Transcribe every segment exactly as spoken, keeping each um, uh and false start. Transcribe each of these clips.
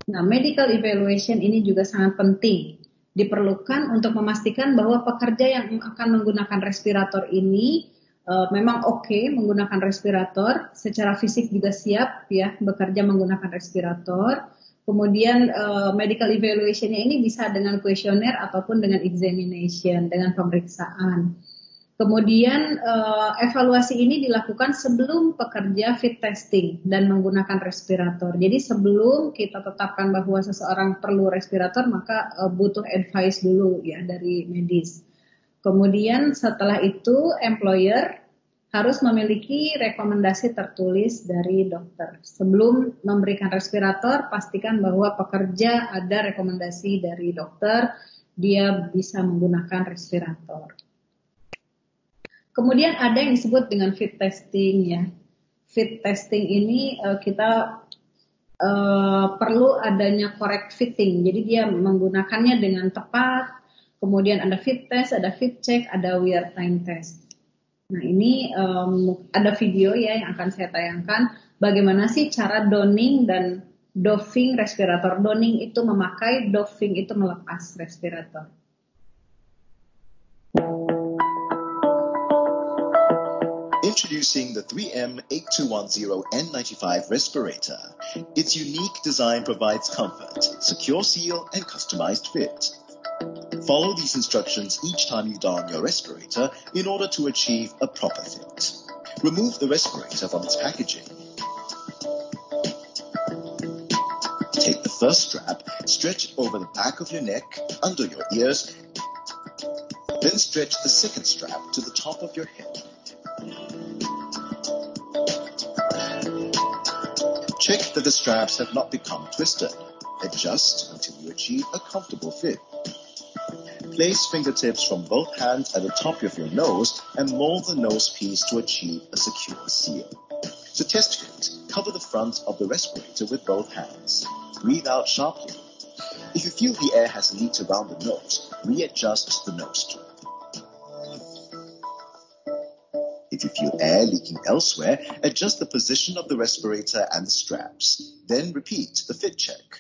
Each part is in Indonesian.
Nah, medical evaluation ini juga sangat penting. Diperlukan untuk memastikan bahwa pekerja yang akan menggunakan respirator ini uh, memang oke okay menggunakan respirator, secara fisik juga siap ya bekerja menggunakan respirator. Kemudian uh, medical evaluation-nya ini bisa dengan kuesioner ataupun dengan examination, dengan pemeriksaan. Kemudian uh, evaluasi ini dilakukan sebelum pekerja fit testing dan menggunakan respirator. Jadi sebelum kita tetapkan bahwa seseorang perlu respirator, maka uh, butuh advice dulu ya dari medis. Kemudian setelah itu employer harus memiliki rekomendasi tertulis dari dokter. Sebelum memberikan respirator, pastikan bahwa pekerja ada rekomendasi dari dokter, dia bisa menggunakan respirator. Kemudian ada yang disebut dengan fit testing ya. Fit testing ini uh, kita uh, perlu adanya correct fitting. Jadi dia menggunakannya dengan tepat. Kemudian ada fit test, ada fit check, ada wear time test. Nah ini um, ada video ya yang akan saya tayangkan. Bagaimana sih cara donning dan doffing respirator. Donning itu memakai, doffing itu melepas respirator. Introducing the three M eight two one zero N ninety-five respirator. Its unique design provides comfort, secure seal, and customized fit. Follow these instructions each time you don your respirator in order to achieve a proper fit. Remove the respirator from its packaging. Take the first strap, stretch it over the back of your neck, under your ears, then stretch the second strap to the top of your head. Check that the straps have not become twisted. Adjust until you achieve a comfortable fit. Place fingertips from both hands at the top of your nose and mold the nose piece to achieve a secure seal. To test fit, cover the front of the respirator with both hands. Breathe out sharply. If you feel the air has leaked around the nose, readjust the nose strap. If you feel air leaking elsewhere, adjust the position of the respirator and the straps. Then repeat the fit check.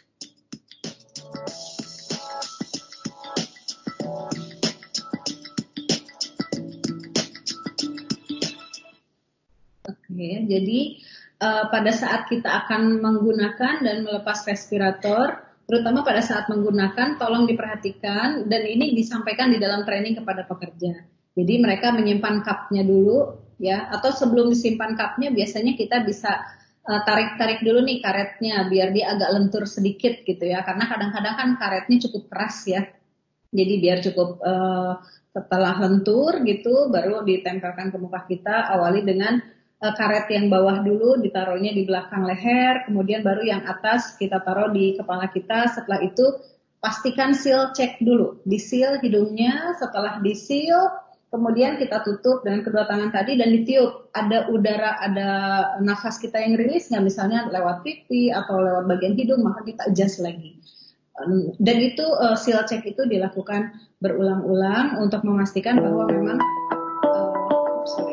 Oke, jadi uh, pada saat kita akan menggunakan dan melepas respirator, terutama pada saat menggunakan, tolong diperhatikan dan ini disampaikan di dalam training kepada pekerja. Jadi mereka menyimpan cupnya dulu, ya, atau sebelum disimpan cupnya biasanya kita bisa uh, tarik-tarik dulu nih karetnya biar dia agak lentur sedikit gitu ya, karena kadang-kadang kan karetnya cukup keras ya. Jadi biar cukup uh, setelah lentur gitu baru ditempelkan ke muka kita. Awali dengan uh, karet yang bawah dulu ditaruhnya di belakang leher, kemudian baru yang atas kita taruh di kepala kita. Setelah itu pastikan seal check dulu, di seal hidungnya. Setelah di seal kemudian kita tutup dengan kedua tangan tadi dan ditiup. Ada udara, ada nafas kita yang rilis nggak, misalnya lewat pipi atau lewat bagian hidung, maka kita adjust lagi. Dan itu uh, seal check itu dilakukan berulang-ulang untuk memastikan bahwa memang uh, sorry.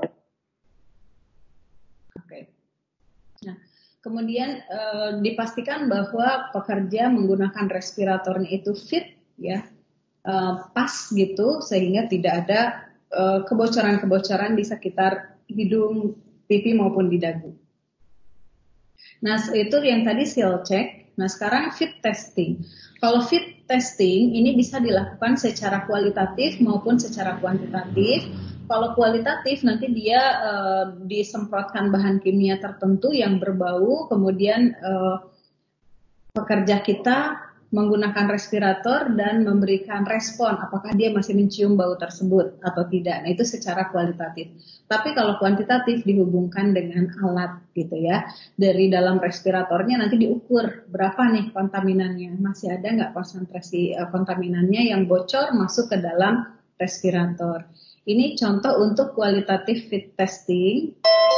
Oke. Okay. Nah, kemudian uh, dipastikan bahwa pekerja menggunakan respiratornya itu fit ya. Uh, pas gitu sehingga tidak ada uh, kebocoran-kebocoran di sekitar hidung, pipi maupun di dagu. Nah itu yang tadi seal check. Nah sekarang fit testing. Kalau fit testing ini bisa dilakukan secara kualitatif maupun secara kuantitatif. Kalau kualitatif nanti dia uh, disemprotkan bahan kimia tertentu yang berbau, kemudian uh, pekerja kita menggunakan respirator dan memberikan respon apakah dia masih mencium bau tersebut atau tidak. Nah itu secara kualitatif. Tapi kalau kuantitatif dihubungkan dengan alat gitu ya. Dari dalam respiratornya nanti diukur berapa nih kontaminannya. Masih ada nggak konsentrasi uh, kontaminannya yang bocor masuk ke dalam respirator. Ini contoh untuk kualitatif fit testing.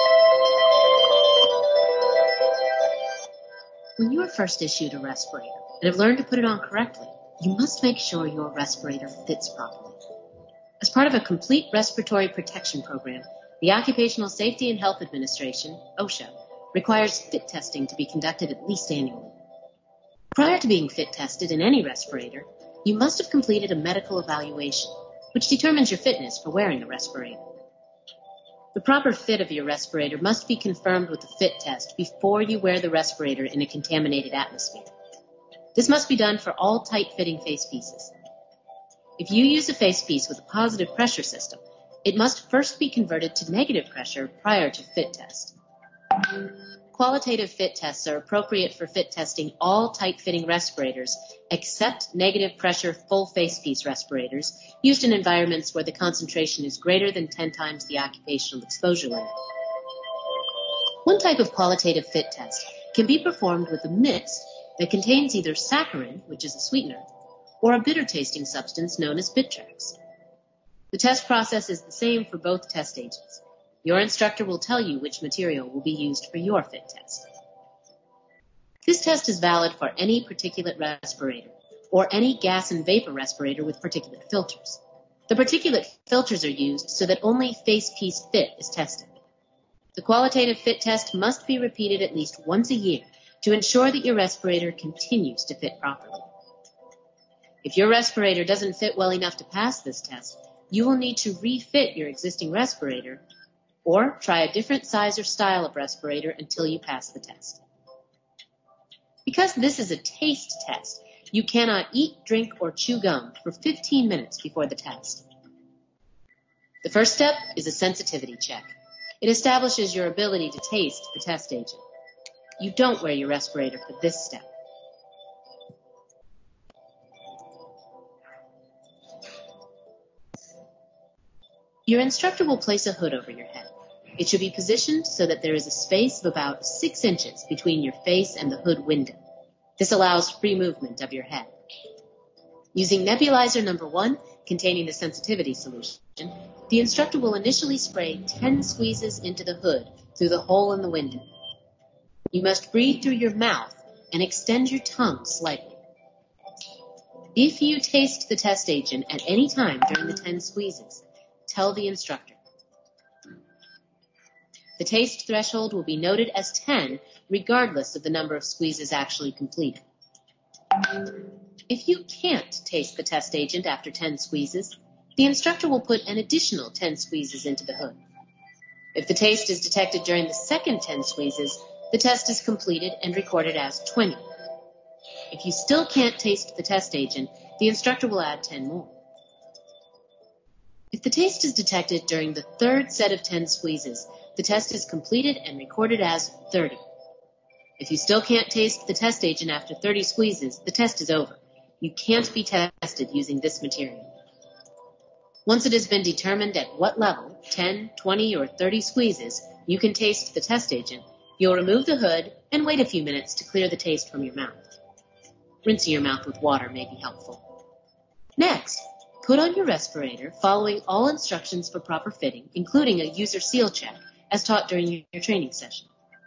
When you are first issued a respirator and have learned to put it on correctly, you must make sure your respirator fits properly. As part of a complete respiratory protection program, the Occupational Safety and Health Administration, OSHA, requires fit testing to be conducted at least annually. Prior to being fit tested in any respirator, you must have completed a medical evaluation, which determines your fitness for wearing a respirator. The proper fit of your respirator must be confirmed with a fit test before you wear the respirator in a contaminated atmosphere. This must be done for all tight-fitting face pieces. If you use a face piece with a positive pressure system, it must first be converted to negative pressure prior to fit test. Qualitative fit tests are appropriate for fit testing all tight-fitting respirators except negative pressure full face piece respirators used in environments where the concentration is greater than ten times the occupational exposure limit. One type of qualitative fit test can be performed with a mist that contains either saccharin, which is a sweetener, or a bitter-tasting substance known as Bitrex. The test process is the same for both test agents. Your instructor will tell you which material will be used for your fit test. This test is valid for any particulate respirator or any gas and vapor respirator with particulate filters. The particulate filters are used so that only face piece fit is tested. The qualitative fit test must be repeated at least once a year to ensure that your respirator continues to fit properly. If your respirator doesn't fit well enough to pass this test, you will need to refit your existing respirator or try a different size or style of respirator until you pass the test. Because this is a taste test, you cannot eat, drink, or chew gum for fifteen minutes before the test. The first step is a sensitivity check. It establishes your ability to taste the test agent. You don't wear your respirator for this step. Your instructor will place a hood over your head. It should be positioned so that there is a space of about six inches between your face and the hood window. This allows free movement of your head. Using nebulizer number one, containing the sensitivity solution, the instructor will initially spray ten squeezes into the hood through the hole in the window. You must breathe through your mouth and extend your tongue slightly. If you taste the test agent at any time during the ten squeezes, tell the instructor. The taste threshold will be noted as ten, regardless of the number of squeezes actually completed. If you can't taste the test agent after ten squeezes, the instructor will put an additional ten squeezes into the hood. If the taste is detected during the second ten squeezes, the test is completed and recorded as twenty. If you still can't taste the test agent, the instructor will add ten more. If the taste is detected during the third set of ten squeezes, the test is completed and recorded as thirty. If you still can't taste the test agent after thirty squeezes, the test is over. You can't be tested using this material. Once it has been determined at what level, ten, twenty, or thirty squeezes, you can taste the test agent, you'll remove the hood and wait a few minutes to clear the taste from your mouth. Rinsing your mouth with water may be helpful. Next, put on your respirator following all instructions for proper fitting, including a user seal check, as taught during your training session.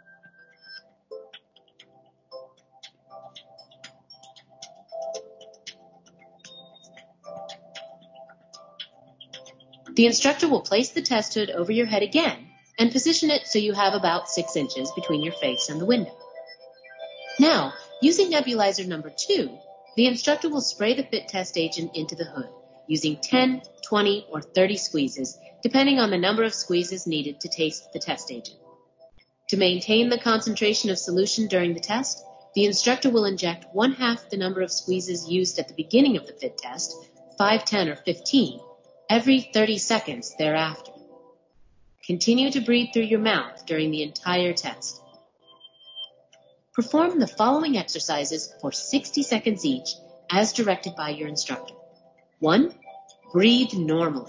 The instructor will place the test hood over your head again and position it so you have about six inches between your face and the window. Now, using nebulizer number two, the instructor will spray the fit test agent into the hood, using ten, twenty, or thirty squeezes, depending on the number of squeezes needed to taste the test agent. To maintain the concentration of solution during the test, the instructor will inject one half the number of squeezes used at the beginning of the fit test, five, ten, or fifteen, every thirty seconds thereafter. Continue to breathe through your mouth during the entire test. Perform the following exercises for sixty seconds each, as directed by your instructor. One, breathe normally.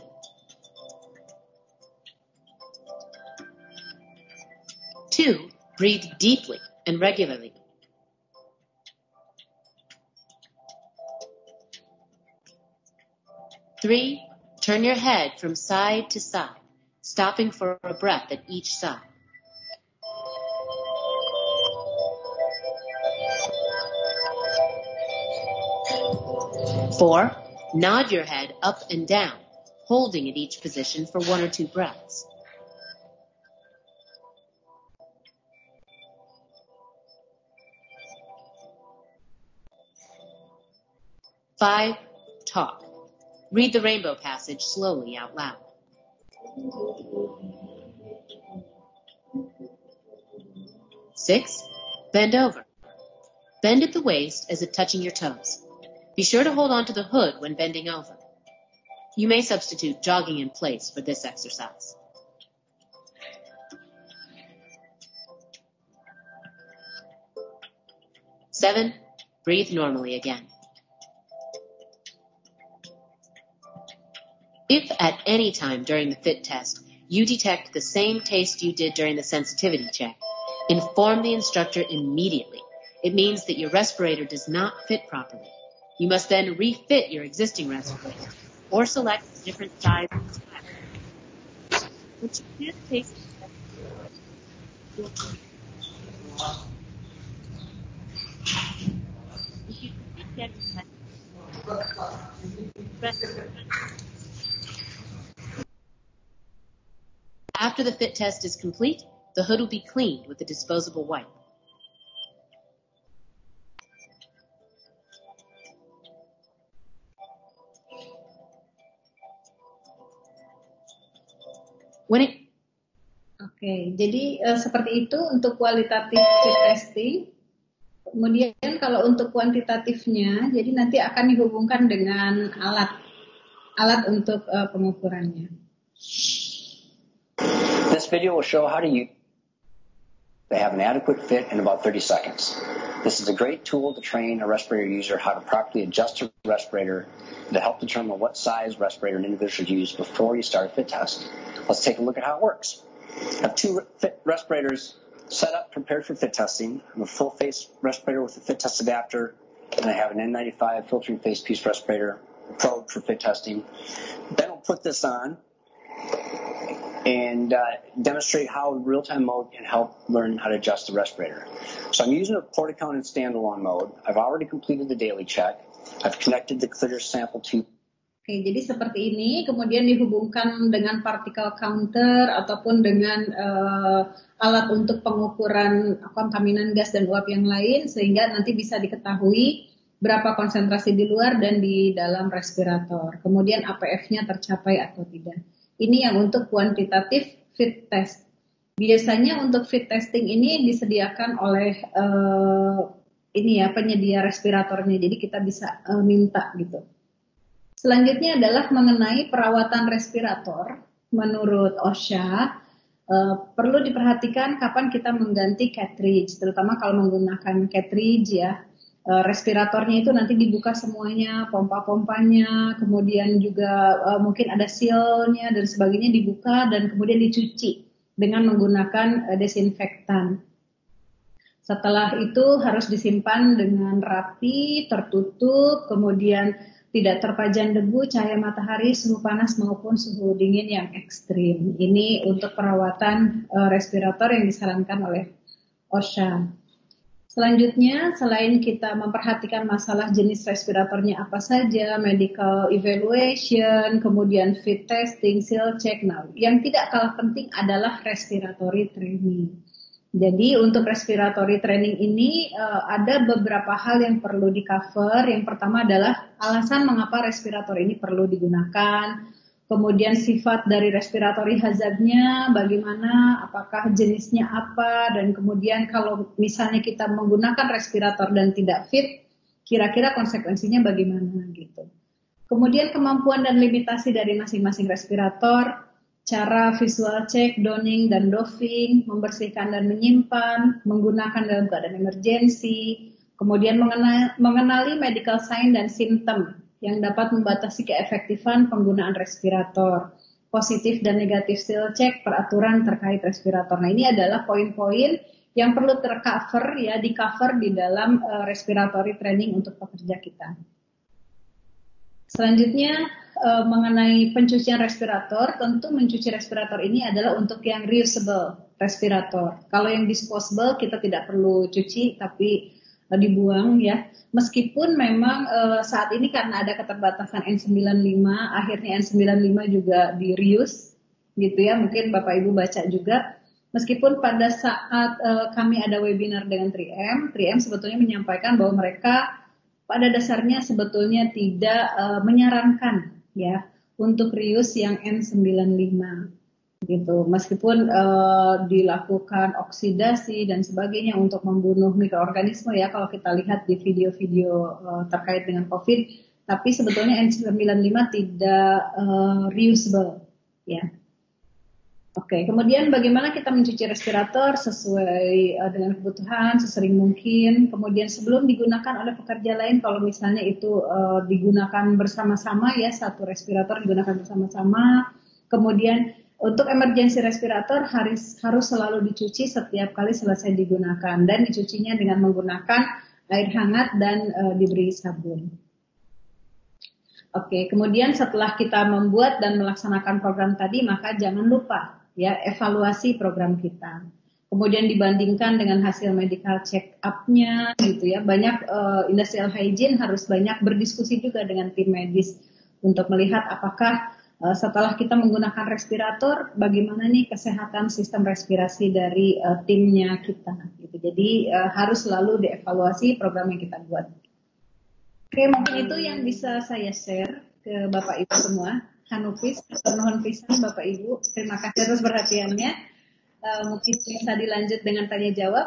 Two, breathe deeply and regularly. Three, turn your head from side to side, stopping for a breath at each side. Four, nod your head up and down, holding at each position for one or two breaths. Five, talk. Read the rainbow passage slowly out loud. Six, bend over. Bend at the waist as if touching your toes. Be sure to hold on to the hood when bending over. You may substitute jogging in place for this exercise. Seven, breathe normally again. If at any time during the fit test you detect the same taste you did during the sensitivity check, inform the instructor immediately. It means that your respirator does not fit properly. You must then refit your existing respirator or select a different size and style. Once you can't taste the if you complete the exercise, after the fit test is complete, the hood will be cleaned with a disposable wipe. When it... Oke, okay, jadi uh, seperti itu untuk kualitatif fit testing. Kemudian kalau untuk kuantitatifnya, jadi nanti akan dihubungkan dengan alat, alat untuk uh, pengukurannya. This video will show how to use to have an adequate fit in about thirty seconds. This is a great tool to train a respirator user how to properly adjust a respirator to help determine what size respirator an individual should use before you start a fit test. Let's take a look at how it works. I have two fit respirators set up, prepared for fit testing. I have a full face respirator with a fit test adapter, and I have an N ninety-five filtering face piece respirator probe for fit testing. Then I'll put this on and uh, demonstrate how real-time mode can help learn how to adjust the respirator. So I'm using a port account in standalone mode. I've already completed the daily check. I've connected the clear sample to. Oke, jadi seperti ini, kemudian dihubungkan dengan particle counter ataupun dengan uh, alat untuk pengukuran kontaminan gas dan uap yang lain, sehingga nanti bisa diketahui berapa konsentrasi di luar dan di dalam respirator. Kemudian A P F-nya tercapai atau tidak. Ini yang untuk kuantitatif fit test. Biasanya untuk fit testing ini disediakan oleh uh, ini ya penyedia respiratornya, jadi kita bisa uh, minta gitu. Selanjutnya adalah mengenai perawatan respirator. Menurut OSHA, uh, perlu diperhatikan kapan kita mengganti cartridge, terutama kalau menggunakan cartridge ya. Uh, respiratornya itu nanti dibuka semuanya, pompa-pompanya, kemudian juga uh, mungkin ada sealnya dan sebagainya dibuka dan kemudian dicuci dengan menggunakan uh, desinfektan. Setelah itu harus disimpan dengan rapi, tertutup, kemudian tidak terpajan debu, cahaya matahari, suhu panas maupun suhu dingin yang ekstrim. Ini untuk perawatan uh, respirator yang disarankan oleh OSHA. Selanjutnya, selain kita memperhatikan masalah jenis respiratornya apa saja, medical evaluation, kemudian fit testing, seal check, nah, yang tidak kalah penting adalah respiratory training. Jadi untuk respiratory training ini uh, ada beberapa hal yang perlu di-cover. Yang pertama adalah alasan mengapa respirator ini perlu digunakan, kemudian sifat dari respiratory hazardnya, bagaimana, apakah jenisnya apa, dan kemudian kalau misalnya kita menggunakan respirator dan tidak fit, kira-kira konsekuensinya bagaimana gitu. Kemudian kemampuan dan limitasi dari masing-masing respirator, cara visual check, donning dan doffing, membersihkan dan menyimpan, menggunakan dalam keadaan emergensi, kemudian mengenali, mengenali medical sign dan symptom yang dapat membatasi keefektifan penggunaan respirator, positif dan negatif seal check, peraturan terkait respirator. Nah, ini adalah poin-poin yang perlu tercover ya, di-cover di dalam uh, respiratory training untuk pekerja kita. Selanjutnya uh, mengenai pencucian respirator, tentu mencuci respirator ini adalah untuk yang reusable respirator. Kalau yang disposable kita tidak perlu cuci tapi uh, dibuang ya. Meskipun memang uh, saat ini karena ada keterbatasan N sembilan puluh lima, akhirnya N sembilan puluh lima juga di reuse gitu ya. Mungkin Bapak Ibu baca juga. Meskipun pada saat uh, kami ada webinar dengan tiga M, tiga M sebetulnya menyampaikan bahwa mereka pada dasarnya sebetulnya tidak uh, menyarankan ya untuk rius yang N sembilan puluh lima gitu. Meskipun uh, dilakukan oksidasi dan sebagainya untuk membunuh mikroorganisme ya kalau kita lihat di video-video uh, terkait dengan COVID, tapi sebetulnya N sembilan puluh lima tidak uh, reusable ya. Oke, kemudian bagaimana kita mencuci respirator sesuai uh, dengan kebutuhan sesering mungkin. Kemudian sebelum digunakan oleh pekerja lain, kalau misalnya itu uh, digunakan bersama-sama ya, satu respirator digunakan bersama-sama. Kemudian untuk emergency respirator harus harus selalu dicuci setiap kali selesai digunakan dan dicucinya dengan menggunakan air hangat dan uh, diberi sabun. Oke, kemudian setelah kita membuat dan melaksanakan program tadi, maka jangan lupa ya evaluasi program kita. Kemudian dibandingkan dengan hasil medical check up-nya gitu ya. Banyak uh, industrial hygiene harus banyak berdiskusi juga dengan tim medis untuk melihat apakah uh, setelah kita menggunakan respirator bagaimana nih kesehatan sistem respirasi dari uh, timnya kita gitu. Jadi uh, harus selalu dievaluasi program yang kita buat. Oke, mungkin itu yang bisa saya share ke Bapak Ibu semua. Hanufis, nuhun pisan Bapak Ibu, terima kasih atas perhatiannya. Uh, mungkin bisa dilanjut dengan tanya jawab.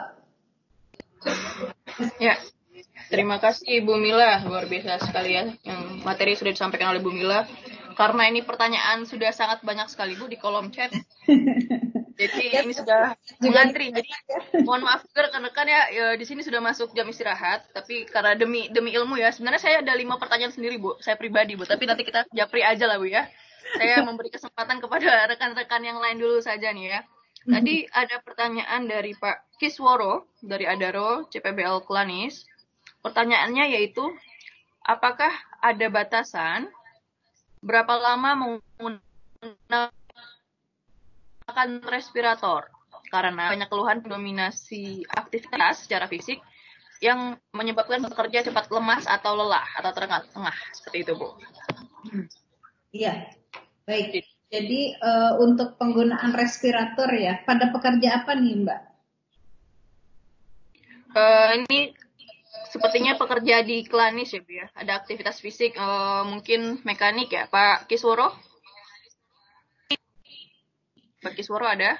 Ya, terima kasih Ibu Mila, luar biasa sekali ya yang materi sudah disampaikan oleh Bu Mila. Karena ini pertanyaan sudah sangat banyak sekali Bu di kolom chat. Jadi ini sudah mengantri. Jadi mohon maaf juga rekan-rekan ya, ya di sini sudah masuk jam istirahat. Tapi karena demi demi ilmu ya, sebenarnya saya ada lima pertanyaan sendiri Bu, saya pribadi Bu. Tapi nanti kita japri aja lah Bu ya. Saya memberi kesempatan kepada rekan-rekan yang lain dulu saja nih ya. Tadi ada pertanyaan dari Pak Kisworo dari Adaro C P B L Klanis. Pertanyaannya yaitu, apakah ada batasan berapa lama menggunakan respirator karena banyak keluhan dominasi aktivitas secara fisik yang menyebabkan pekerja cepat lemas atau lelah atau terengah-engah seperti itu Bu. Iya, baik. Jadi uh, untuk penggunaan respirator ya pada pekerja apa nih Mbak? Uh, ini sepertinya pekerja di Klanis ya Bu ya. Ada aktivitas fisik uh, mungkin mekanik ya Pak Kisworo. Pak Kisworo ada?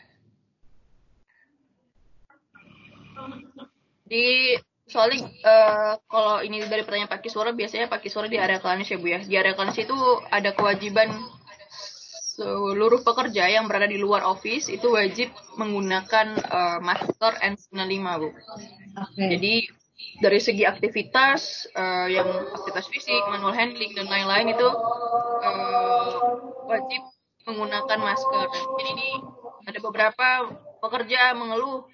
Di soalnya uh, kalau ini dari pertanyaan Pak Kisworo, biasanya Pak Kisworo di area Klanis ya Bu ya. Di area Klanis itu ada kewajiban seluruh pekerja yang berada di luar office itu wajib menggunakan uh, masker N sembilan puluh lima Bu. Okay. Jadi dari segi aktivitas uh, yang aktivitas fisik, manual handling dan lain-lain itu uh, wajib menggunakan masker. Jadi ini ada beberapa pekerja mengeluh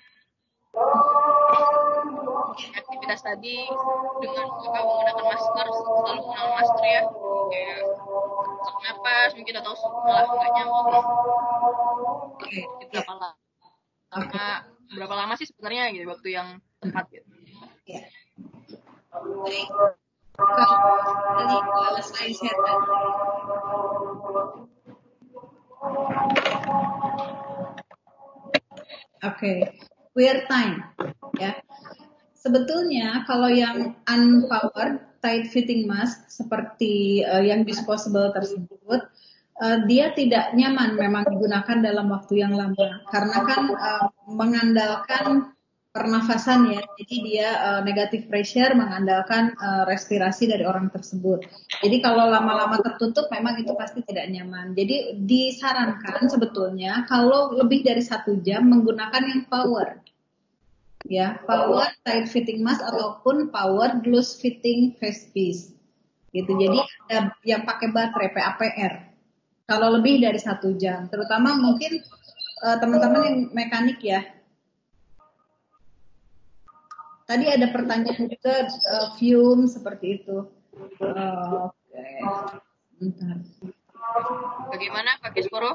aktivitas tadi dengan apa, menggunakan masker, selalu menggunakan masker ya, kayak sesak napas mungkin atau malah nggak nyaman. Oke, berapa lama? Karena berapa lama sih sebenarnya gitu waktu yang tepat gitu? Ya. Baik. Kalau tadi uh, slide saya tadi. Oke, okay. Wear time, ya. Sebetulnya kalau yang unpowered tight fitting mask seperti uh, yang disposable tersebut, uh, dia tidak nyaman memang digunakan dalam waktu yang lama karena kan uh, mengandalkan pernafasan ya, jadi dia uh, negative pressure mengandalkan uh, respirasi dari orang tersebut. Jadi kalau lama-lama tertutup memang itu pasti tidak nyaman. Jadi disarankan sebetulnya kalau lebih dari satu jam menggunakan yang power, ya power tight fitting mask ataupun power loose fitting face piece. Gitu. Jadi ada yang pakai baterai P A P R. Kalau lebih dari satu jam, terutama mungkin uh, teman-teman yang mekanik ya. Tadi ada pertanyaan juga uh, fume seperti itu. Uh, Oke, okay. Bentar. Bagaimana Pak Kisworo?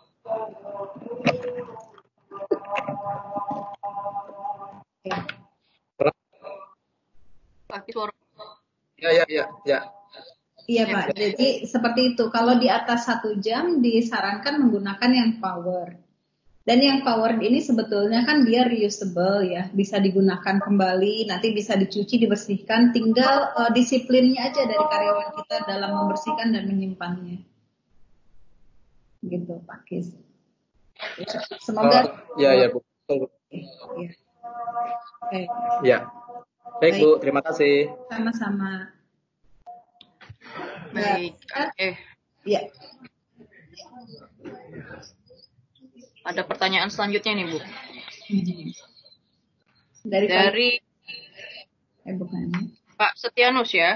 Okay. Pak Kisworo. Ya, ya, ya, ya. Iya Pak. Jadi seperti itu. Kalau di atas satu jam disarankan menggunakan yang power. Dan yang powered ini sebetulnya kan dia reusable ya, bisa digunakan kembali, nanti bisa dicuci, dibersihkan, tinggal uh, disiplinnya aja dari karyawan kita dalam membersihkan dan menyimpannya. Gitu, Pak Kis. Semoga. Oh, ya, ya, Bu. Ya. Okay. Ya. Baik, Baik, Bu. Terima kasih. Sama-sama. Baik. Oke. Ya. Ada pertanyaan selanjutnya nih, Bu. Dari, Dari eh, bukan. Pak Setianus ya.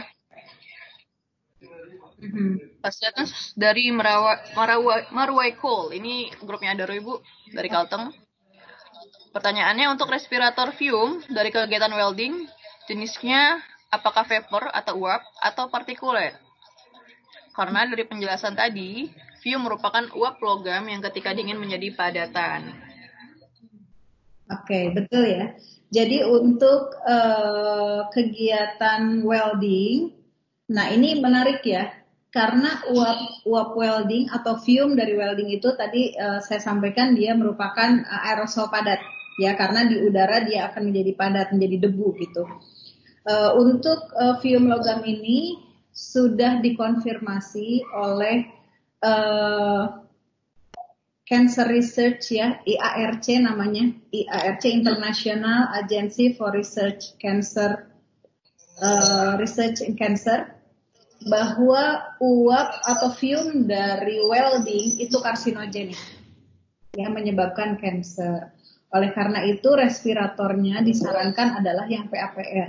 Mm-hmm. Pak Setianus dari Merawa, Marawa, Marwai Coal. Ini grupnya Adaro, Ibu, dari Kalteng. Pertanyaannya, untuk respirator fume dari kegiatan welding, jenisnya apakah vapor atau uap atau partikulat? Karena dari penjelasan tadi, fume merupakan uap logam yang ketika dingin menjadi padatan. Oke, okay, betul ya. Jadi untuk uh, kegiatan welding, nah ini menarik ya, karena uap uap welding atau fume dari welding itu tadi uh, saya sampaikan dia merupakan uh, aerosol padat, ya karena di udara dia akan menjadi padat, menjadi debu gitu. Uh, untuk uh, fume logam ini sudah dikonfirmasi oleh uh, Cancer Research ya, I A R C namanya, I A R C International Agency for Research Cancer uh, Research in Cancer, bahwa uap atau fume dari welding itu karsinogenik, yang menyebabkan kanker. Oleh karena itu respiratornya disarankan adalah yang P A P R,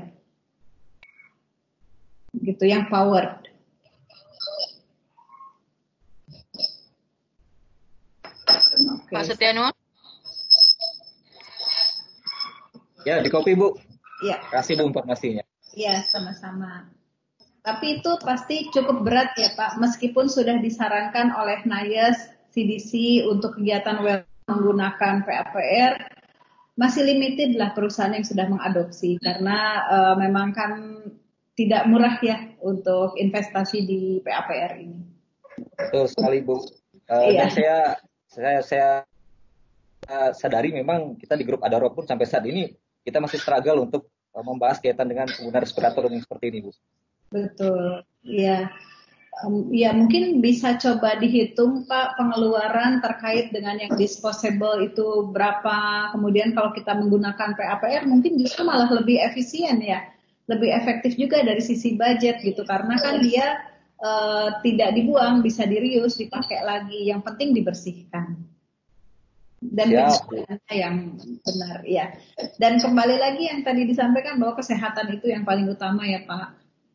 gitu, yang powered. Okay. Pak Setianus? Ya, di copy, Bu. Ya. Kasih, Bu, informasinya. Ya, sama-sama. Tapi itu pasti cukup berat ya, Pak. Meskipun sudah disarankan oleh N I A S, C D C untuk kegiatan welding menggunakan P A P R, masih limited lah perusahaan yang sudah mengadopsi. Karena uh, memang kan tidak murah ya untuk investasi di P A P R ini. Betul sekali, Bu. Uh, iya. Dan saya saya saya uh, sadari memang kita di grup Adaro pun sampai saat ini kita masih struggle untuk uh, membahas kaitan dengan penggunaan respirator yang seperti ini, Bu. Betul, ya. Um, ya mungkin bisa coba dihitung Pak pengeluaran terkait dengan yang disposable itu berapa. Kemudian kalau kita menggunakan P A P R mungkin justru malah lebih efisien ya, lebih efektif juga dari sisi budget gitu. Karena kan dia Uh, tidak dibuang, bisa dirius, dipakai lagi. Yang penting dibersihkan dan ya, yang benar ya. Dan kembali lagi yang tadi disampaikan bahwa kesehatan itu yang paling utama ya Pak.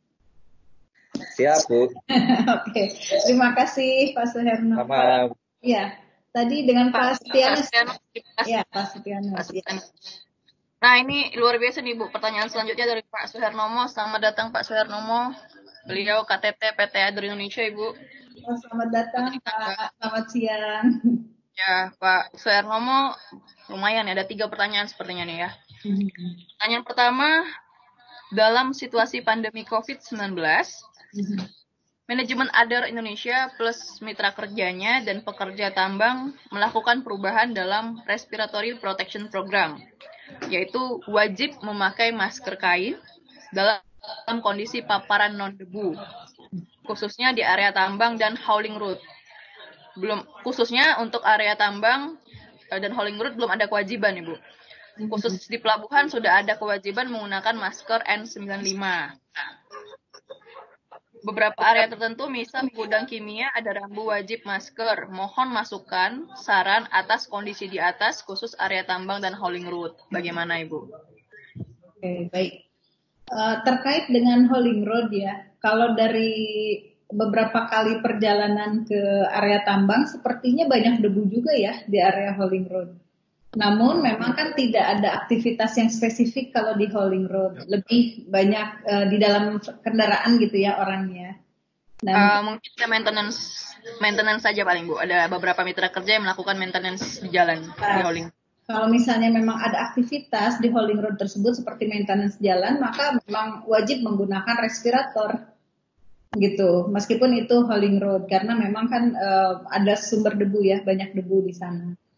Siap, Bu. Oke, okay. Terima kasih Pak Suherno. Sama. Ya, tadi dengan Pak Setianus. Ya, Pak Setianus. Ya. Nah ini luar biasa nih Bu. Pertanyaan selanjutnya dari Pak Suhernomo. Selamat datang Pak Suhernomo. Beliau K T T P T Adaro Indonesia, Ibu. Oh, selamat datang, Pak. Selamat siang. Ya, Pak Suhernomo, lumayan ya, ada tiga pertanyaan sepertinya nih ya. Mm-hmm. Pertanyaan pertama, dalam situasi pandemi covid sembilan belas, mm-hmm. manajemen Adaro Indonesia plus mitra kerjanya dan pekerja tambang melakukan perubahan dalam Respiratory Protection Program, yaitu wajib memakai masker kain dalam dalam kondisi paparan non-debu, khususnya di area tambang dan hauling road. Belum, khususnya untuk area tambang dan hauling road belum ada kewajiban, Ibu. Khusus di pelabuhan sudah ada kewajiban menggunakan masker N sembilan puluh lima. Beberapa area tertentu, misal gudang kimia, ada rambu wajib masker. Mohon masukan, saran atas kondisi di atas, khusus area tambang dan hauling road. Bagaimana, Ibu? Oke, baik. Uh, terkait dengan hauling road ya, kalau dari beberapa kali perjalanan ke area tambang, sepertinya banyak debu juga ya di area hauling road. Namun memang kan tidak ada aktivitas yang spesifik kalau di hauling road, lebih banyak uh, di dalam kendaraan gitu ya orangnya. Dan, uh, mungkin maintenance, maintenance saja paling Bu. Ada beberapa mitra kerja yang melakukan maintenance di jalan uh, di hauling. Kalau misalnya memang ada aktivitas di hauling road tersebut seperti maintenance jalan, maka memang wajib menggunakan respirator gitu. Meskipun itu hauling road, karena memang kan uh, ada sumber debu ya, banyak debu di sana.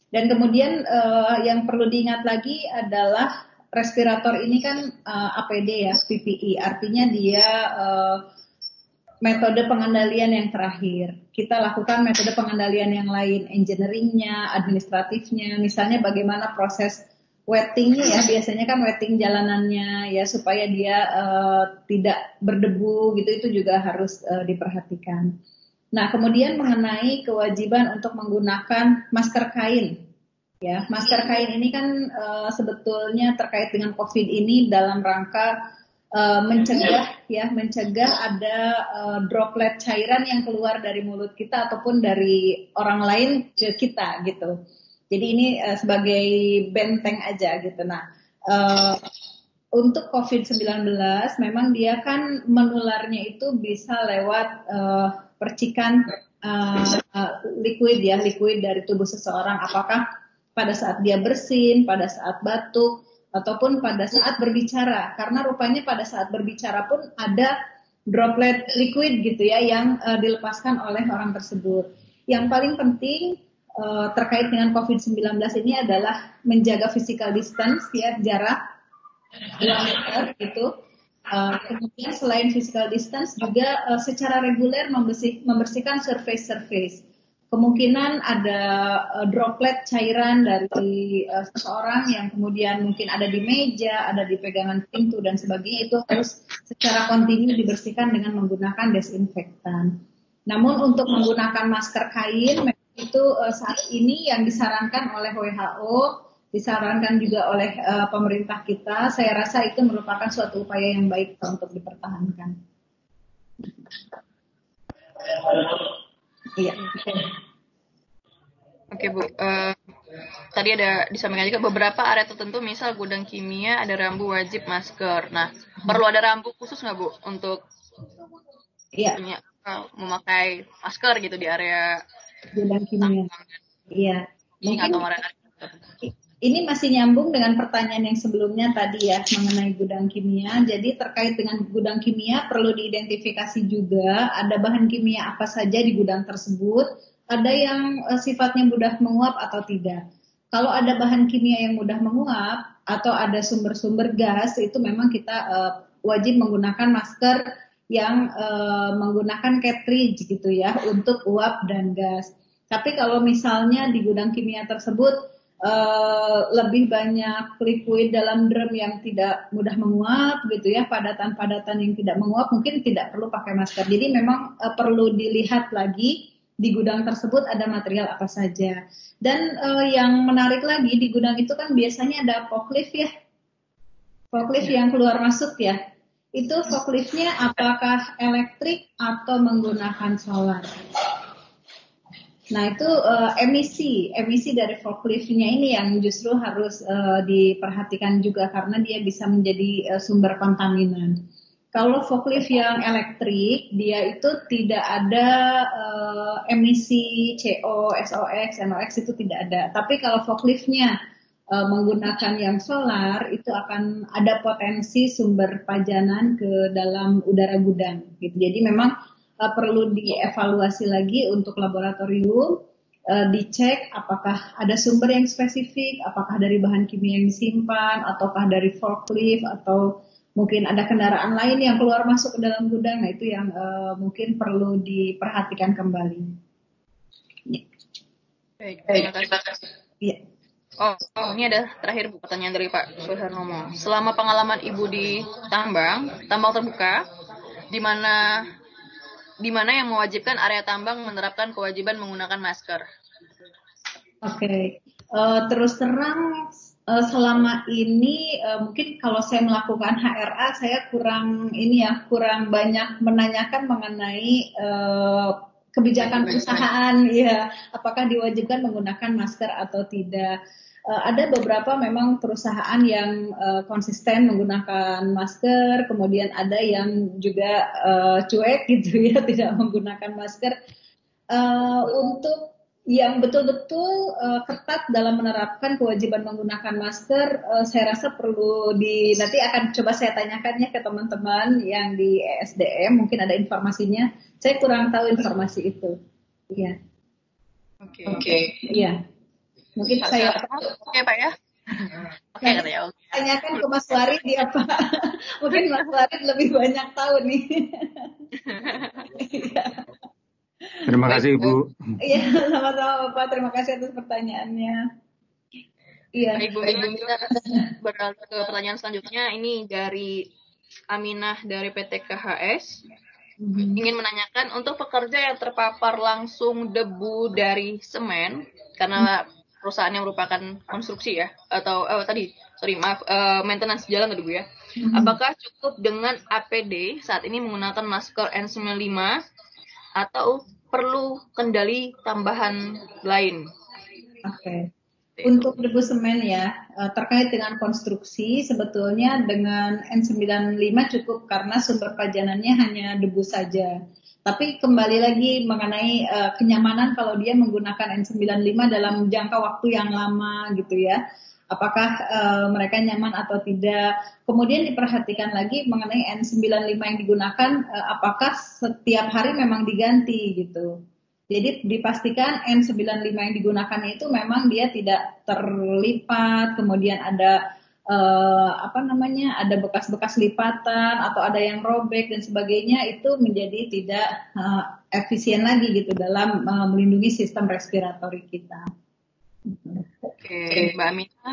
Dan kemudian uh, yang perlu diingat lagi adalah respirator ini kan uh, A P D ya, P P E, artinya dia uh, metode pengendalian yang terakhir. Kita lakukan metode pengendalian yang lain, engineeringnya, administratifnya, misalnya bagaimana proses wettingnya ya, biasanya kan wetting jalanannya ya supaya dia uh, tidak berdebu gitu, itu juga harus uh, diperhatikan. Nah, kemudian mengenai kewajiban untuk menggunakan masker kain. Ya, masker kain ini kan uh, sebetulnya terkait dengan COVID ini dalam rangka uh, mencegah ya, mencegah ada uh, droplet cairan yang keluar dari mulut kita ataupun dari orang lain ke kita gitu. Jadi ini uh, sebagai benteng aja gitu. Nah, uh, untuk covid sembilan belas memang dia kan menularnya itu bisa lewat uh, percikan uh, uh, liquid ya, liquid dari tubuh seseorang, apakah pada saat dia bersin, pada saat batuk, ataupun pada saat berbicara. Karena rupanya pada saat berbicara pun ada droplet liquid gitu ya yang uh, dilepaskan oleh orang tersebut. Yang paling penting uh, terkait dengan covid sembilan belas ini adalah menjaga physical distance ya, jarak dua meter gitu. Uh, kemudian selain physical distance juga uh, secara reguler membersih, membersihkan surface-surface. Kemungkinan ada uh, droplet cairan dari uh, seseorang yang kemudian mungkin ada di meja, ada di pegangan pintu dan sebagainya, itu harus secara kontinu dibersihkan dengan menggunakan desinfektan. Namun untuk menggunakan masker kain itu uh, saat ini yang disarankan oleh W H O, disarankan juga oleh uh, pemerintah kita, saya rasa itu merupakan suatu upaya yang baik untuk dipertahankan. Iya. Oke Bu, uh, tadi ada disampaikan juga beberapa area tertentu, misal gudang kimia ada rambu wajib masker. Nah, perlu ada rambu khusus nggak Bu untuk Iya. Punya, uh, memakai masker gitu di area gudang kimia? Iya. Mungkin atau area ini masih nyambung dengan pertanyaan yang sebelumnya tadi ya mengenai gudang kimia. Jadi terkait dengan gudang kimia perlu diidentifikasi juga ada bahan kimia apa saja di gudang tersebut, ada yang uh, sifatnya mudah menguap atau tidak. Kalau ada bahan kimia yang mudah menguap atau ada sumber-sumber gas, itu memang kita uh, wajib menggunakan masker yang uh, menggunakan cartridge gitu ya untuk uap dan gas. Tapi kalau misalnya di gudang kimia tersebut Uh, lebih banyak liquid dalam drum yang tidak mudah menguap gitu ya, padatan-padatan yang tidak menguap, mungkin tidak perlu pakai masker. Jadi memang uh, perlu dilihat lagi di gudang tersebut ada material apa saja. Dan uh, yang menarik lagi di gudang itu kan biasanya ada forklift ya, forklift yang keluar masuk ya. Itu forkliftnya apakah elektrik atau menggunakan solar? Nah itu uh, emisi, emisi dari forkliftnya ini yang justru harus uh, diperhatikan juga karena dia bisa menjadi uh, sumber kontaminan. Kalau forklift yang elektrik, dia itu tidak ada uh, emisi C O, S O X, N O X itu tidak ada. Tapi kalau forkliftnya uh, menggunakan yang solar, itu akan ada potensi sumber pajanan ke dalam udara gudang. Gitu. Jadi memang Uh, perlu dievaluasi lagi untuk laboratorium, uh, dicek apakah ada sumber yang spesifik, apakah dari bahan kimia yang disimpan, ataukah dari forklift, atau mungkin ada kendaraan lain yang keluar masuk ke dalam gudang. Nah itu yang uh, mungkin perlu diperhatikan kembali. Ya. Baik, terima kasih. Ya. Oh, oh, ini ada terakhir Bu, pertanyaan dari Pak Suharnomo. Selama pengalaman Ibu di tambang, tambang terbuka, di mana di mana yang mewajibkan area tambang menerapkan kewajiban menggunakan masker? Oke, okay. uh, terus terang uh, selama ini uh, mungkin kalau saya melakukan H R A saya kurang ini ya kurang banyak menanyakan mengenai uh, kebijakan perusahaan ya, apakah diwajibkan menggunakan masker atau tidak. Uh, ada beberapa memang perusahaan yang uh, konsisten menggunakan masker, kemudian ada yang juga uh, cuek gitu ya, tidak menggunakan masker. Uh, untuk yang betul-betul uh, ketat dalam menerapkan kewajiban menggunakan masker, uh, saya rasa perlu di nanti akan coba saya tanyakan ya ke teman-teman yang di E S D M, mungkin ada informasinya. Saya kurang tahu informasi itu. Iya. Oke. Okay. Oke. Iya. Mungkin Pak saya Sarma, oke Pak ya. Oke Nah, katanya. Oke. tanyakan ke Mas Warid dia Pak. Mungkin Mas Warid lebih banyak tahu nih. Terima kasih Ibu. Iya, sama-sama Bapak. Terima kasih atas pertanyaannya. Iya. Ibu Ibu Mila, beralih ke pertanyaan selanjutnya. Ini dari Aminah dari P T K H S. Mm-hmm. Ingin menanyakan untuk pekerja yang terpapar langsung debu dari semen karena perusahaan yang merupakan konstruksi ya atau oh, tadi sorry maaf uh, maintenance jalan tadi Bu ya. Mm-hmm. Apakah cukup dengan A P D saat ini menggunakan masker N sembilan puluh lima atau perlu kendali tambahan lain? Oke. Okay. Untuk debu semen ya, terkait dengan konstruksi sebetulnya dengan N sembilan puluh lima cukup karena sumber pajanannya hanya debu saja. Tapi kembali lagi mengenai uh, kenyamanan kalau dia menggunakan N sembilan puluh lima dalam jangka waktu yang lama gitu ya. Apakah uh, mereka nyaman atau tidak. Kemudian diperhatikan lagi mengenai N sembilan puluh lima yang digunakan, uh, apakah setiap hari memang diganti gitu. Jadi dipastikan N sembilan puluh lima yang digunakan itu memang dia tidak terlipat, kemudian ada eh, apa namanya, ada bekas-bekas lipatan atau ada yang robek dan sebagainya, itu menjadi tidak eh, efisien lagi gitu dalam eh, melindungi sistem respiratori kita. Oke, Mbak Amina.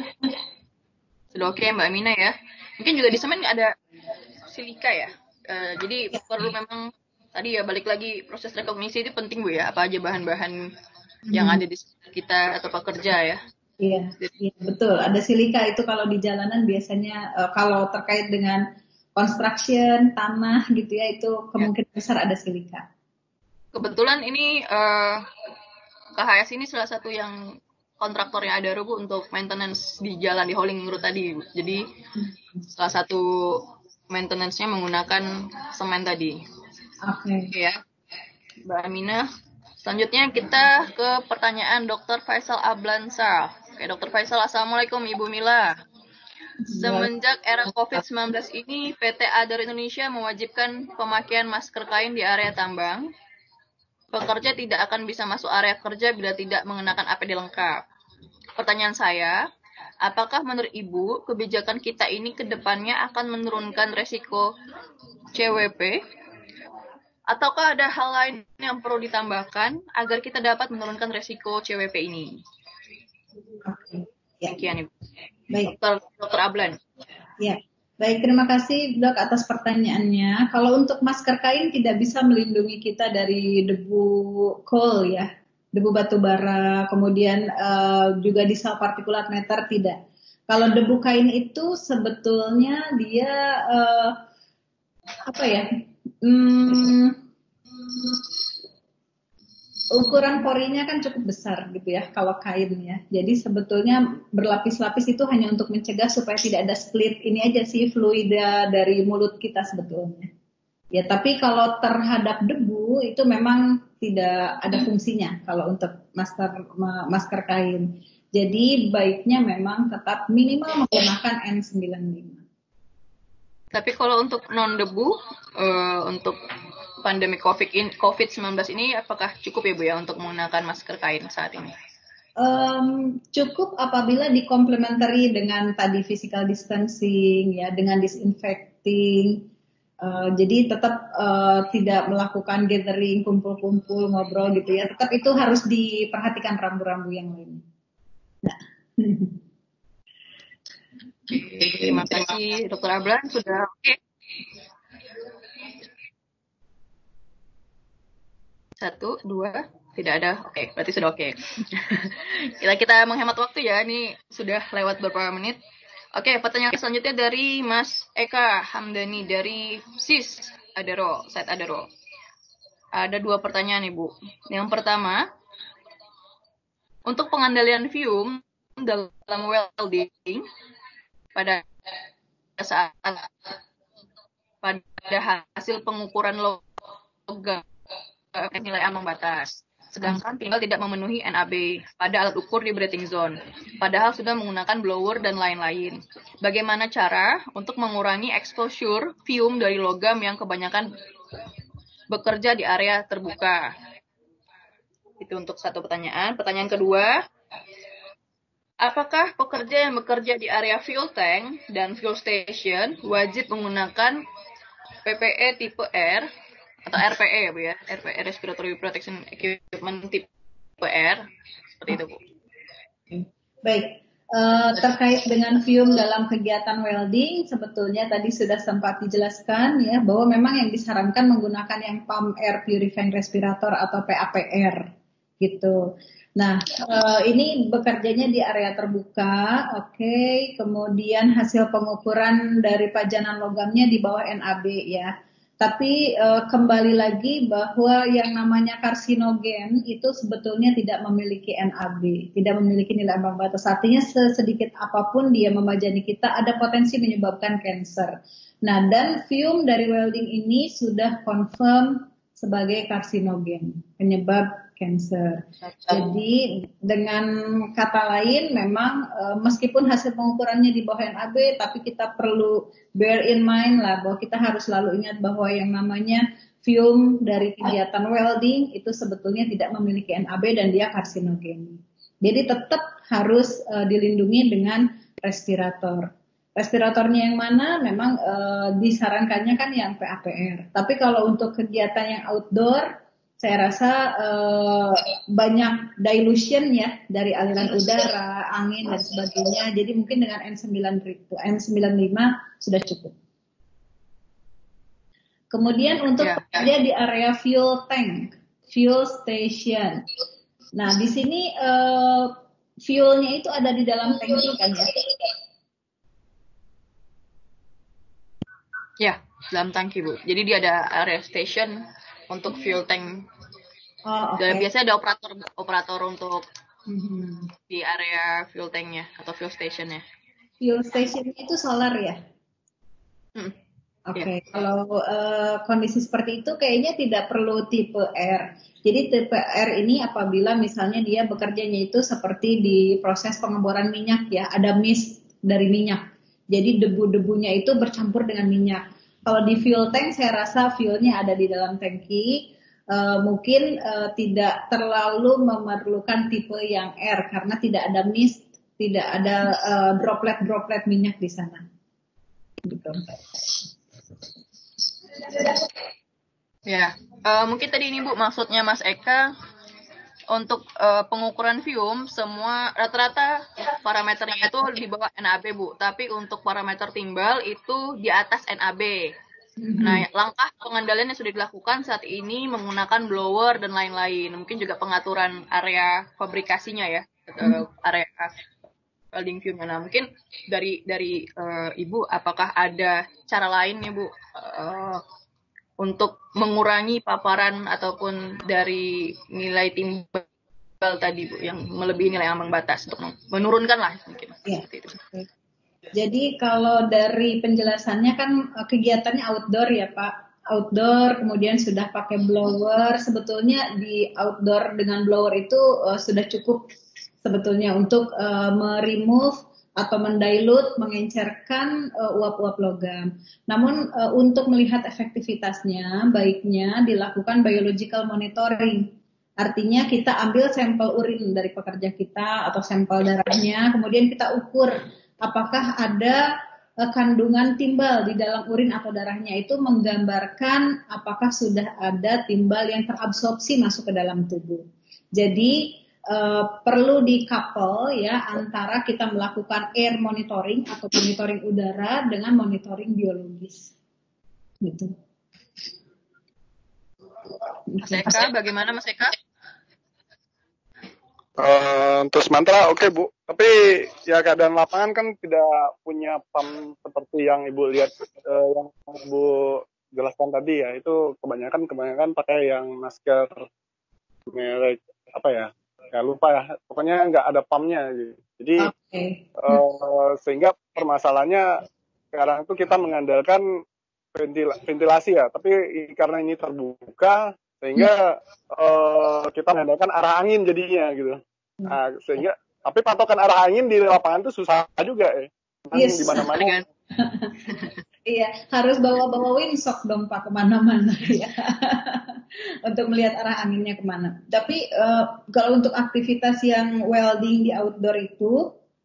Sudah oke Mbak Amina ya. Mungkin juga di semen ada silika ya. Uh, jadi perlu memang tadi ya balik lagi proses rekognisi itu penting Bu ya, apa aja bahan-bahan hmm. yang ada di sekitar kita atau pekerja ya. Iya, iya betul. Ada silika itu kalau di jalanan biasanya uh, kalau terkait dengan construction, tanah gitu ya, itu kemungkinan ya. Besar ada silika. Kebetulan ini uh, K H S ini salah satu yang kontraktornya ada Bu untuk maintenance di jalan di hauling road tadi. Jadi hmm. salah satu maintenance-nya menggunakan semen tadi. Oke. Okay. Ya, Mbak Aminah. Selanjutnya kita ke pertanyaan Dokter Faisal Ablansar. Oke, Dokter Faisal, Assalamualaikum Ibu Mila. Semenjak era covid sembilan belas ini, P T Adaro Indonesia mewajibkan pemakaian masker kain di area tambang. Pekerja tidak akan bisa masuk area kerja bila tidak mengenakan A P D lengkap. Pertanyaan saya, apakah menurut Ibu kebijakan kita ini ke depannya akan menurunkan resiko C W P? Ataukah ada hal lain yang perlu ditambahkan agar kita dapat menurunkan resiko C W P ini? Oke. Ya. Sekian Ibu. Baik. Dokter, Dokter Ablan. Ya. Baik, terima kasih Dok atas pertanyaannya. Kalau untuk masker kain tidak bisa melindungi kita dari debu coal ya, debu batu bara, kemudian uh, juga di sel partikulat matter tidak. Kalau debu kain itu sebetulnya dia uh, apa ya? Hmm, ukuran porinya kan cukup besar gitu ya kalau kain ya. Jadi sebetulnya berlapis-lapis itu hanya untuk mencegah supaya tidak ada split ini aja sih fluida dari mulut kita sebetulnya. Ya tapi kalau terhadap debu itu memang tidak ada fungsinya kalau untuk masker masker kain. Jadi baiknya memang tetap minimal menggunakan N sembilan puluh lima. Tapi kalau untuk non debu uh, untuk pandemi covid sembilan belas ini apakah cukup ya Bu ya untuk menggunakan masker kain saat ini? Um, cukup apabila dikomplementari dengan tadi physical distancing ya, dengan disinfecting. Uh, jadi tetap uh, tidak melakukan gathering, kumpul-kumpul, ngobrol gitu ya. Tetap itu harus diperhatikan rambu-rambu yang lain. Nah. Terima kasih Dokter Ablan sudah oke. Okay. Satu, dua, tidak ada. Oke, okay, berarti sudah oke. Okay. kita kita menghemat waktu ya. Ini sudah lewat beberapa menit. Oke, okay, pertanyaan selanjutnya dari Mas Eka Hamdani dari S I S Adaro, Site Adaro. Ada dua pertanyaan Ibu. Yang pertama, untuk pengandalian fume dalam welding pada saat pada hasil pengukuran logam nilai ambang batas, sedangkan tinggal tidak memenuhi N A B pada alat ukur di breathing zone, padahal sudah menggunakan blower dan lain-lain. Bagaimana cara untuk mengurangi exposure fume dari logam yang kebanyakan bekerja di area terbuka? Itu untuk satu pertanyaan. Pertanyaan kedua, apakah pekerja yang bekerja di area fuel tank dan fuel station wajib menggunakan P P E tipe R atau R P E ya Bu ya, R P E Respiratory Protection Equipment tipe R, seperti itu Bu. Baik, uh, terkait dengan fume dalam kegiatan welding, sebetulnya tadi sudah sempat dijelaskan ya bahwa memang yang disarankan menggunakan yang pump air purifying respirator atau P A P R gitu. Nah, uh, ini bekerjanya di area terbuka, oke. Okay. Kemudian hasil pengukuran dari pajanan logamnya di bawah N A B ya. Tapi uh, kembali lagi bahwa yang namanya karsinogen itu sebetulnya tidak memiliki N A B, tidak memiliki nilai ambang batas. Artinya sesedikit apapun dia memajani kita ada potensi menyebabkan kanker. Nah, dan fume dari welding ini sudah confirm sebagai karsinogen, penyebab kanker. Jadi dengan kata lain memang e, meskipun hasil pengukurannya di bawah N A B, tapi kita perlu bear in mind lah bahwa kita harus selalu ingat bahwa yang namanya fume dari kegiatan welding itu sebetulnya tidak memiliki N A B dan dia karsinogen. Jadi tetap harus e, dilindungi dengan respirator. Respiratornya yang mana memang e, disarankannya kan yang P A P R. Tapi kalau untuk kegiatan yang outdoor, saya rasa uh, banyak dilution ya dari aliran udara, angin dan sebagainya. Jadi mungkin dengan N sembilan puluh lima sudah cukup. Kemudian untuk ya, ya. di area fuel tank, fuel station. Nah di sini uh, fuelnya itu ada di dalam tangki kan ya? Ya, dalam tangki Bu. Jadi dia ada area station untuk fuel tank. Oh, okay. Dan biasanya ada operator operator untuk mm-hmm. di area fuel tanknya atau fuel stationnya. Fuel stationnya itu solar ya? Hmm. Oke, okay. Ya. Kalau uh, kondisi seperti itu kayaknya tidak perlu tipe R. Jadi tipe R ini apabila misalnya dia bekerjanya itu seperti di proses pengeboran minyak ya, ada mist dari minyak. Jadi debu-debunya itu bercampur dengan minyak. Kalau di fuel tank saya rasa fuelnya ada di dalam tangki, uh, mungkin uh, tidak terlalu memerlukan tipe yang R karena tidak ada mist, tidak ada uh, droplet-droplet minyak di sana. Gitu. Ya, uh, mungkin tadi ini Bu maksudnya Mas Eka untuk uh, pengukuran fume semua rata-rata parameternya itu di bawah N A B Bu, tapi untuk parameter timbal itu di atas N A B. Mm-hmm. Nah, langkah pengendalian yang sudah dilakukan saat ini menggunakan blower dan lain-lain. Mungkin juga pengaturan area fabrikasinya ya, mm-hmm. uh, area welding fume. Nah, mungkin dari dari uh, Ibu apakah ada cara lain nih Bu uh, untuk mengurangi paparan ataupun dari nilai timbal tadi Bu yang melebihi nilai ambang batas untuk menurunkan lah mungkin ya. Seperti itu. Jadi kalau dari penjelasannya kan kegiatannya outdoor ya Pak, outdoor kemudian sudah pakai blower. Sebetulnya di outdoor dengan blower itu uh, sudah cukup sebetulnya untuk uh, meremove atau mendilute, mengencerkan uh, uap-uap logam. Namun uh, untuk melihat efektivitasnya, baiknya dilakukan biological monitoring. Artinya kita ambil sampel urin dari pekerja kita atau sampel darahnya, kemudian kita ukur apakah ada uh, kandungan timbal di dalam urin atau darahnya, itu menggambarkan apakah sudah ada timbal yang terabsorpsi masuk ke dalam tubuh. Jadi Uh, perlu di-couple ya antara kita melakukan air monitoring atau monitoring udara dengan monitoring biologis. Gitu. Mas Eka, bagaimana Mas Eka? Uh, untuk sementara oke okay, Bu, tapi ya keadaan lapangan kan tidak punya pump seperti yang Ibu lihat uh, yang Ibu jelaskan tadi ya, itu kebanyakan kebanyakan pakai yang masker merek apa ya? Ya lupa ya, pokoknya nggak ada pumpnya gitu. Jadi okay. uh, sehingga permasalahannya sekarang itu kita mengandalkan ventil, ventilasi ya, tapi karena ini terbuka sehingga uh, kita mengandalkan arah angin jadinya gitu. Nah, sehingga tapi patokan arah angin di lapangan itu susah juga ya. Yes. Di mana-mana. Iya, harus bawa-bawa windsock dong Pak kemana-mana ya, untuk melihat arah anginnya kemana. Tapi uh, kalau untuk aktivitas yang welding di outdoor itu,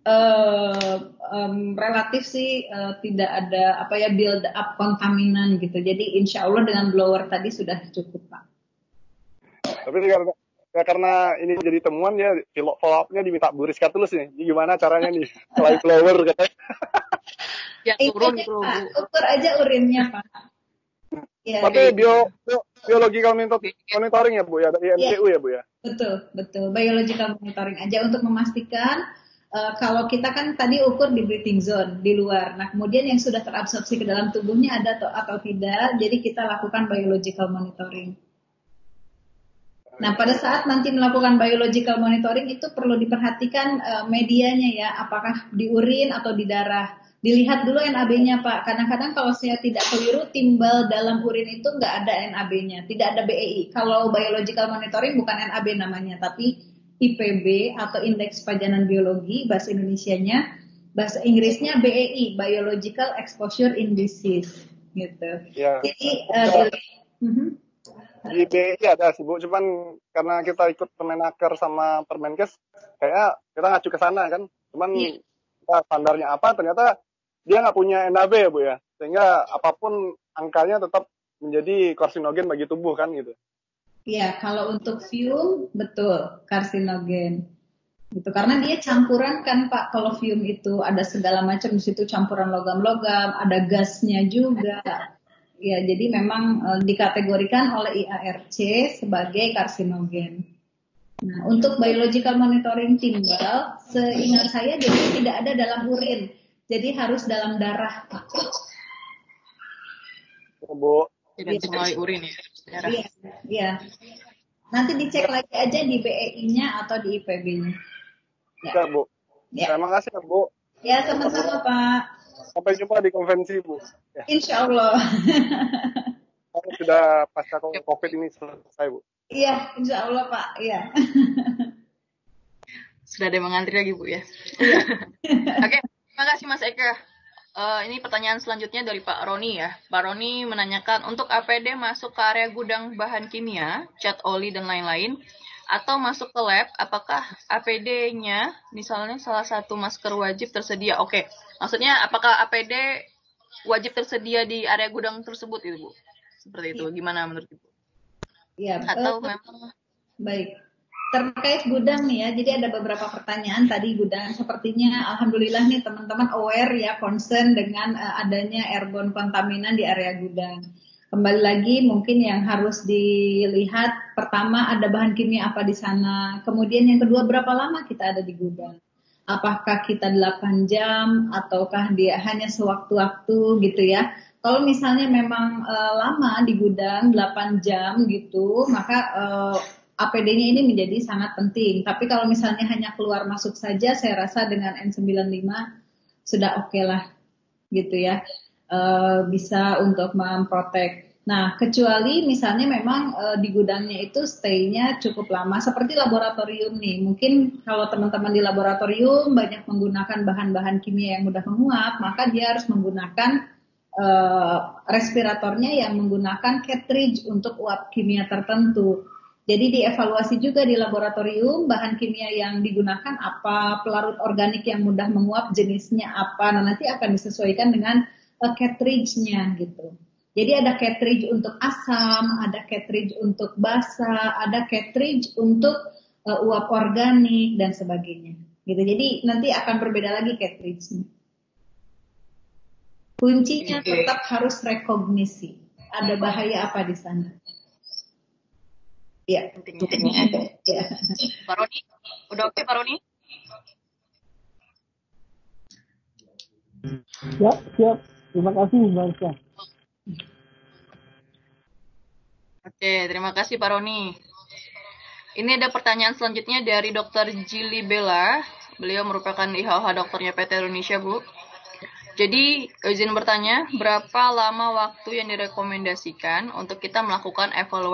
uh, um, relatif sih uh, tidak ada apa ya build up kontaminan gitu. Jadi insya Allah dengan blower tadi sudah cukup Pak. Tapi karena ya karena ini jadi temuan ya, follow up-nya diminta Bu Rizka tulus nih. Ini gimana caranya nih? Selain blower katanya. Ya turun gitu Bu. Ukur aja urinnya Pak. Ya, Tapi bio, bio biological monitoring ya Bu ya, dari M C U ya, ya Bu ya. Betul, betul. Biological monitoring aja untuk memastikan uh, kalau kita kan tadi ukur di breathing zone di luar. Nah, kemudian yang sudah terabsorpsi ke dalam tubuhnya ada atau atau tidak. Jadi kita lakukan biological monitoring. Nah, pada saat nanti melakukan biological monitoring itu perlu diperhatikan uh, medianya ya, apakah di urin atau di darah. Dilihat dulu N A B-nya Pak. Kadang-kadang kalau saya tidak keliru, timbal dalam urin itu nggak ada N A B-nya, tidak ada B E I. Kalau biological monitoring bukan N A B namanya, tapi I P B atau Indeks Pajanan Biologi, bahasa Indonesianya, bahasa Inggrisnya B E I, Biological Exposure Indices, gitu. Ya. Jadi uh, uh-huh. Di B E I ada sih Bu, cuman karena kita ikut Permenaker sama Permenkes, kayak kita ngacu ke sana kan, cuman ya. Kita standarnya apa, ternyata dia nggak punya N A B ya Bu ya, sehingga apapun angkanya tetap menjadi karsinogen bagi tubuh kan gitu. Iya, kalau untuk fume betul karsinogen. Gitu karena dia campuran kan Pak, kalau fume itu ada segala macam di situ, campuran logam-logam, ada gasnya juga. Ya, jadi memang e, dikategorikan oleh I A R C sebagai karsinogen. Nah, untuk biological monitoring timbal, seingat saya jadi tidak ada dalam urin. Jadi harus dalam darah, Pak. Oh, Bu. Tidak melalui urin ya, darah. Iya, iya. Nanti dicek lagi aja di B E I-nya atau di I P B-nya. Ya, Bu. Ya. Terima kasih ya, Bu. Ya, sama-sama, Pak. Sampai jumpa di konvensi, Bu. Ya. Insya Allah. Sudah pasca COVID ini selesai, Bu. Iya, insya Allah, Pak. Iya. Sudah ada yang mengantri lagi, Bu ya. Iya. Oke. Terima kasih Mas Eka. Uh, ini pertanyaan selanjutnya dari Pak Roni ya. Pak Roni menanyakan untuk A P D masuk ke area gudang bahan kimia, cat oli dan lain-lain, atau masuk ke lab, apakah A P D-nya misalnya salah satu masker wajib tersedia? Oke, okay. Maksudnya apakah A P D wajib tersedia di area gudang tersebut itu Bu? Seperti itu. Gimana menurut Ibu? Iya. Atau uh, memang baik. Terkait gudang nih ya, jadi ada beberapa pertanyaan tadi gudang. Sepertinya alhamdulillah nih teman-teman aware ya, concern dengan uh, adanya airborne kontaminan di area gudang. Kembali lagi mungkin yang harus dilihat pertama ada bahan kimia apa di sana. Kemudian yang kedua berapa lama kita ada di gudang. Apakah kita delapan jam ataukah dia hanya sewaktu-waktu gitu ya. Kalau misalnya memang uh, lama di gudang delapan jam gitu, maka uh, A P D-nya ini menjadi sangat penting. Tapi kalau misalnya hanya keluar masuk saja, saya rasa dengan N sembilan puluh lima sudah oke okay lah, gitu ya, e, bisa untuk memprotek. Nah, kecuali misalnya memang e, di gudangnya itu stay-nya cukup lama, seperti laboratorium nih. Mungkin kalau teman-teman di laboratorium banyak menggunakan bahan-bahan kimia yang mudah menguap, maka dia harus menggunakan e, respiratornya yang menggunakan cartridge untuk uap kimia tertentu. Jadi dievaluasi juga di laboratorium bahan kimia yang digunakan apa, pelarut organik yang mudah menguap jenisnya apa, nah nanti akan disesuaikan dengan uh, cartridge-nya gitu. Jadi ada cartridge untuk asam, ada cartridge untuk basa, ada cartridge untuk uh, uap organik dan sebagainya. Gitu. Jadi nanti akan berbeda lagi cartridge-nya. Kuncinya tetap harus rekognisi. Ada bahaya apa di sana? Iya, pentingnya. Ya. Pak Roni, udah oke Pak Roni? Ya, siap. Terima kasih Mbak Aisyah. Oke, terima kasih Pak Roni. Ini ada pertanyaan selanjutnya dari Dokter Jili Bella. Beliau merupakan I H O H dokternya P T Indonesia, Bu. Jadi, izin bertanya, berapa lama waktu yang direkomendasikan untuk kita melakukan evaluasi